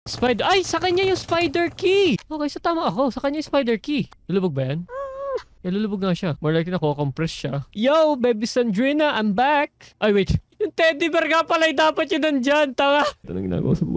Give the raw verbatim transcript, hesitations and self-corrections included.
Spider... Ay, sa kanya yung spider key! Okay, so tama ako. Sa kanya yung spider key. Lulubog ba yan? Eh, lulubog nga siya. More likely na compress siya. Yo, baby Sandrina, I'm back! Ay, wait. Yung teddy bear nga pala, dapat yun nandyan. Tanga! Ito nang ginagawa sa